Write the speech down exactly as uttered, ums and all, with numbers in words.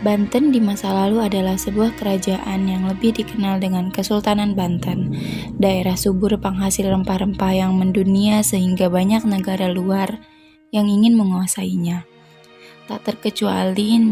Banten di masa lalu adalah sebuah kerajaan yang lebih dikenal dengan Kesultanan Banten, daerah subur penghasil rempah-rempah yang mendunia sehingga banyak negara luar yang ingin menguasainya. Tak terkecuali